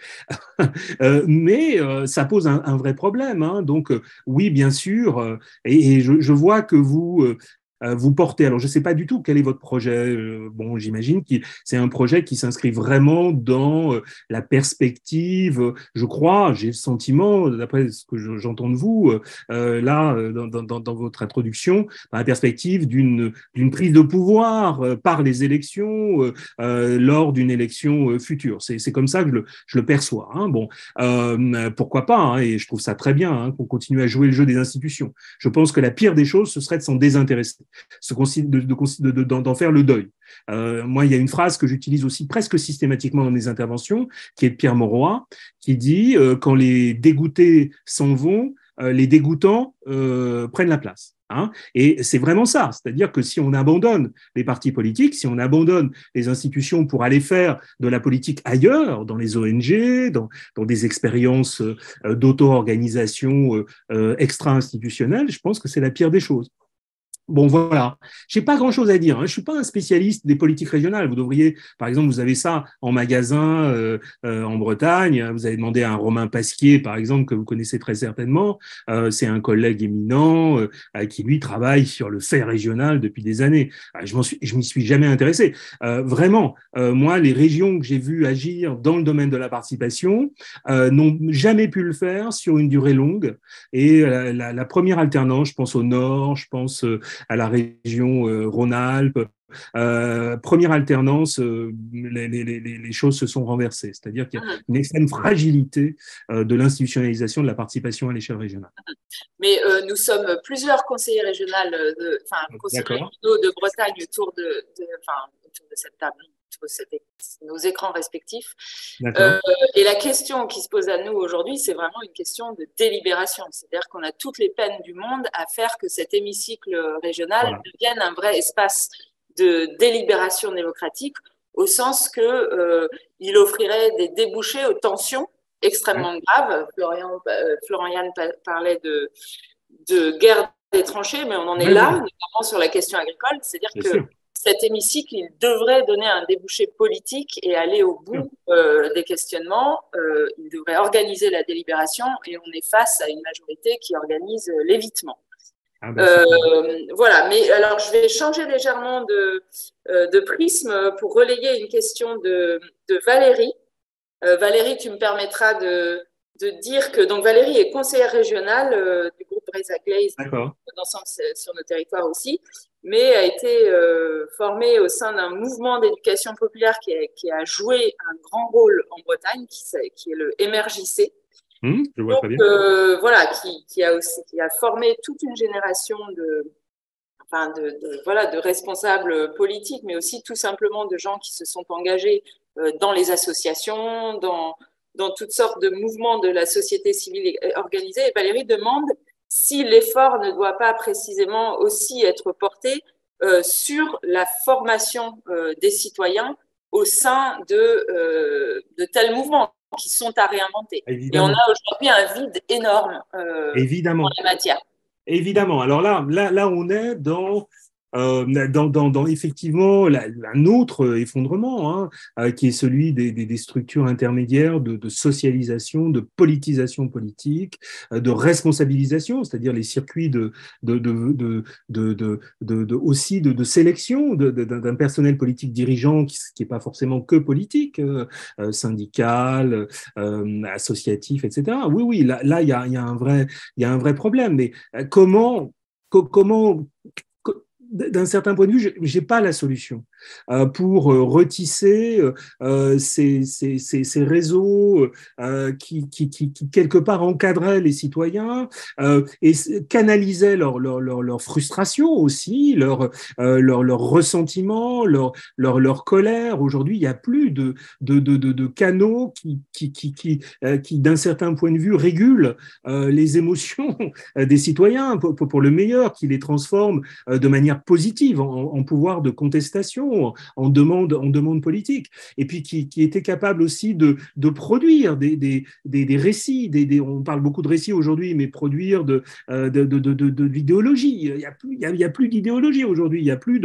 Mais ça pose un vrai problème. Donc, oui, bien sûr, et je vois que vous portez. Alors, je ne sais pas du tout quel est votre projet. J'imagine que c'est un projet qui s'inscrit vraiment dans la perspective, je crois, j'ai le sentiment, d'après ce que j'entends de vous, là, dans votre introduction, dans la perspective d'une prise de pouvoir par les élections lors d'une élection future. C'est comme ça que je le perçois. Pourquoi pas, et je trouve ça très bien qu'on continue à jouer le jeu des institutions. Je pense que la pire des choses, ce serait de s'en désintéresser, d'en faire le deuil. Moi, il y a une phrase que j'utilise aussi presque systématiquement dans mes interventions, qui est de Pierre Mauroy, qui dit quand les dégoûtés s'en vont, les dégoûtants prennent la place. Et c'est vraiment ça, c'est-à-dire que si on abandonne les partis politiques, si on abandonne les institutions pour aller faire de la politique ailleurs, dans les ONG, dans des expériences d'auto-organisation extra-institutionnelles, je pense que c'est la pire des choses. Voilà. Je n'ai pas grand-chose à dire. Je ne suis pas un spécialiste des politiques régionales. Vous devriez, par exemple, vous avez ça en magasin en Bretagne. Vous avez demandé à un Romain Pasquier, par exemple, que vous connaissez très certainement. C'est un collègue éminent qui, lui, travaille sur le fait régional depuis des années. Je m'y suis jamais intéressé. Vraiment, moi, les régions que j'ai vues agir dans le domaine de la participation n'ont jamais pu le faire sur une durée longue. Et la première alternance, je pense au Nord, je pense à la région Rhône-Alpes. Première alternance, les choses se sont renversées. C'est-à-dire qu'il y a une extrême fragilité de l'institutionnalisation de la participation à l'échelle régionale. Mais nous sommes plusieurs conseillers régionaux de Bretagne autour de cette table, nos écrans respectifs. Et la question qui se pose à nous aujourd'hui, c'est vraiment une question de délibération. C'est-à-dire qu'on a toutes les peines du monde à faire que cet hémicycle régional devienne un vrai espace de délibération démocratique, au sens qu'il offrirait des débouchés aux tensions extrêmement graves. Florian parlait de guerre des tranchées, mais on en est là, notamment sur la question agricole. C'est-à-dire que cet hémicycle, il devrait donner un débouché politique et aller au bout des questionnements. Il devrait organiser la délibération et on est face à une majorité qui organise l'évitement. Ah ben, voilà, mais alors je vais changer légèrement de prisme pour relayer une question de Valérie. Valérie, tu me permettras de dire que donc Valérie est conseillère régionale du groupe Breza Glaze, d'ensemble sur nos territoires aussi, mais a été formée au sein d'un mouvement d'éducation populaire qui a joué un grand rôle en Bretagne, qui est le MRJC. Je vois très bien. Voilà, qui a formé toute une génération de responsables politiques, mais aussi tout simplement de gens qui se sont engagés dans les associations, dans toutes sortes de mouvements de la société civile organisée. Et Valérie demande si l'effort ne doit pas précisément aussi être porté sur la formation des citoyens au sein de tels mouvements qui sont à réinventer. Évidemment. Et on a aujourd'hui un vide énorme Évidemment. dans la matière. Évidemment. Alors là, on est dans effectivement un autre effondrement, qui est celui des structures intermédiaires de socialisation, de politisation politique, de responsabilisation, c'est-à-dire les circuits aussi de sélection d'un personnel politique dirigeant qui est pas forcément que politique, syndical, associatif, etc. Oui, là il y a un vrai problème. Mais comment d'un certain point de vue, j'ai pas la solution pour retisser ces réseaux qui quelque part encadraient les citoyens et canalisaient leur frustration aussi, leur ressentiment, leur colère. Aujourd'hui, il n'y a plus de canaux qui d'un certain point de vue régulent les émotions des citoyens pour le meilleur, qui les transforment de manière positive en pouvoir de contestation, en demande politique, et puis qui était capable aussi de produire des récits, on parle beaucoup de récits aujourd'hui, mais produire de l'idéologie. Il y a plus d'idéologie aujourd'hui, il y a plus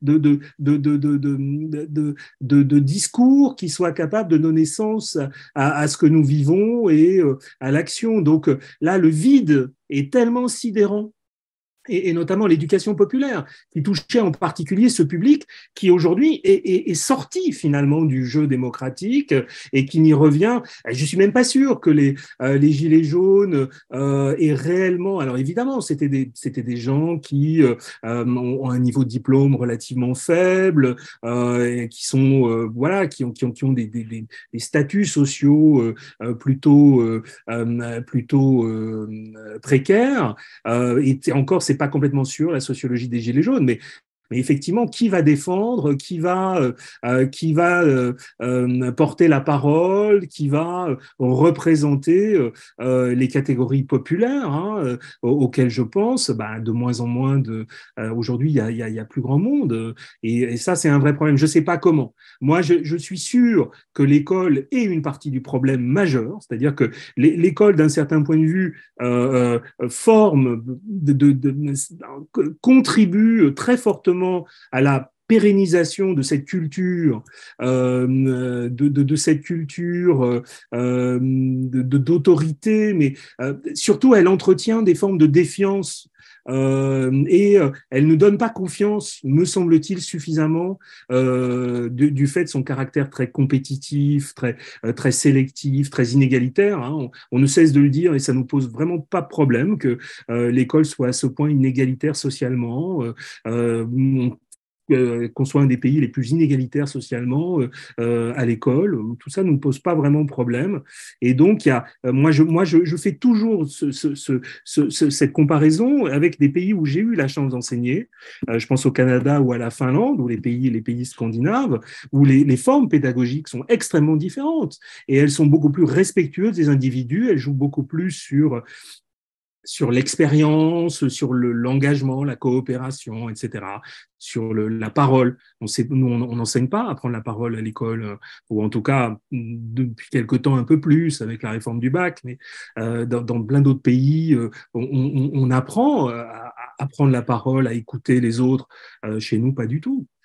de discours qui soient capables de donner sens à ce que nous vivons et à l'action. Donc là, le vide est tellement sidérant, et notamment l'éducation populaire, qui touchait en particulier ce public qui aujourd'hui est sorti finalement du jeu démocratique et qui n'y revient. Je suis même pas sûr que les gilets jaunes aient réellement. Alors évidemment, c'était des gens qui ont un niveau de diplôme relativement faible, qui sont qui ont des statuts sociaux plutôt précaires. Et encore, c'est pas complètement sûr la sociologie des gilets jaunes, mais effectivement, qui va défendre, qui va porter la parole, qui va représenter les catégories populaires auxquelles je pense, de moins en moins aujourd'hui, il y a plus grand monde, et ça, c'est un vrai problème. Je sais pas comment. Moi, je suis sûr que l'école est une partie du problème majeur, c'est-à-dire que l'école, d'un certain point de vue, forme, contribue très fortement à la pérennisation de cette culture, cette culture d'autorité, mais surtout elle entretient des formes de défiance. Et elle ne donne pas confiance, me semble-t-il, suffisamment du fait de son caractère très compétitif, très sélectif, très inégalitaire. On ne cesse de le dire et ça nous pose vraiment pas de problème que l'école soit à ce point inégalitaire socialement. Qu'on soit un des pays les plus inégalitaires socialement à l'école, tout ça ne nous pose pas vraiment de problème. Et donc, moi, je fais toujours cette comparaison avec des pays où j'ai eu la chance d'enseigner. Je pense au Canada ou à la Finlande, ou les pays scandinaves, où les formes pédagogiques sont extrêmement différentes et elles sont beaucoup plus respectueuses des individus. Elles jouent beaucoup plus sur l'expérience, sur l'engagement, la coopération, etc., sur la parole. Nous, on n'enseigne pas à prendre la parole à l'école, ou en tout cas, depuis quelque temps, un peu plus, avec la réforme du bac, mais dans plein d'autres pays, on apprend à prendre la parole, à écouter les autres. Chez nous, pas du tout.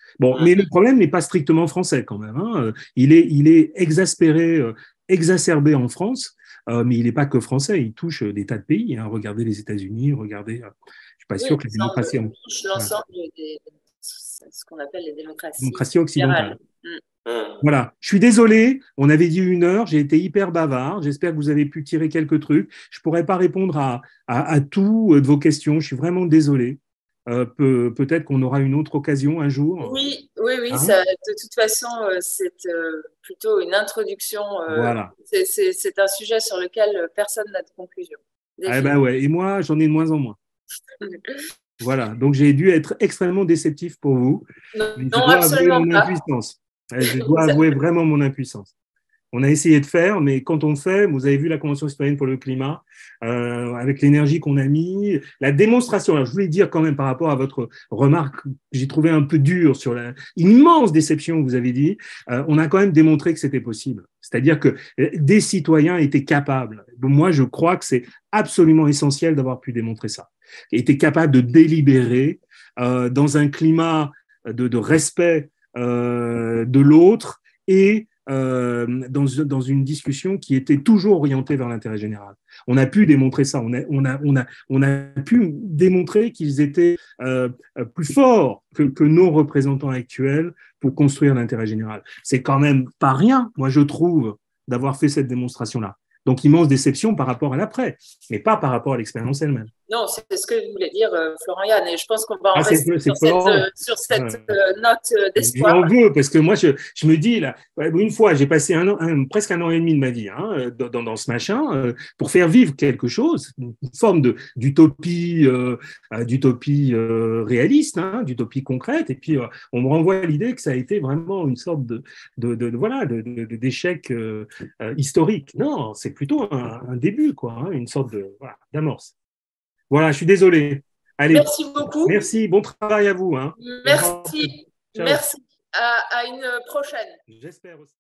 Bon, mais le problème n'est pas strictement français quand même. Hein. Il est exaspéré, exacerbé en France, mais il n'est pas que français. Il touche des tas de pays. Hein. Regardez les États-Unis, regardez. Je suis pas sûr que les démocraties. Il touche l'ensemble des ce qu'on appelle les démocraties occidentales. Mmh. Voilà. Je suis désolé. On avait dit 1 heure. J'ai été hyper bavard. J'espère que vous avez pu tirer quelques trucs. Je pourrais pas répondre à tout de vos questions. Je suis vraiment désolé. Peut-être qu'on aura une autre occasion un jour. Oui, hein? Ça, de toute façon, c'est plutôt une introduction. Voilà. C'est un sujet sur lequel personne n'a de conclusion. Ah ben ouais. Et moi, j'en ai de moins en moins. Voilà. Donc, j'ai dû être extrêmement déceptif pour vous. Non, absolument pas. Impuissance. Je dois avouer vraiment mon impuissance. On a essayé de faire, mais quand on fait, vous avez vu la Convention citoyenne pour le climat, avec l'énergie qu'on a mis, la démonstration. Alors, je voulais dire quand même par rapport à votre remarque, j'ai trouvé un peu dur sur la immense déception que vous avez dit, on a quand même démontré que c'était possible. C'est-à-dire que des citoyens étaient capables. Moi, je crois que c'est absolument essentiel d'avoir pu démontrer ça. Étaient capables de délibérer dans un climat de respect de l'autre et dans une discussion qui était toujours orientée vers l'intérêt général. On a pu démontrer ça. On a pu démontrer qu'ils étaient plus forts que nos représentants actuels pour construire l'intérêt général. C'est quand même pas rien, moi je trouve, d'avoir fait cette démonstration-là. Donc, immense déception par rapport à l'après, mais pas par rapport à l'expérience elle-même. Non, c'est ce que voulait dire Florian, et je pense qu'on va en rester sur cette note d'espoir. J'en veux, parce que moi, je me dis, là, une fois, j'ai passé presque 1 an et demi de ma vie dans ce machin pour faire vivre quelque chose, une forme d'utopie réaliste, d'utopie concrète, et puis on me renvoie l'idée que ça a été vraiment une sorte d'échec historique. Non, c'est plutôt un début, quoi, une sorte d'amorce. Voilà, je suis désolé. Allez, merci beaucoup. Merci, bon travail à vous. Merci. Merci. À une prochaine. J'espère aussi.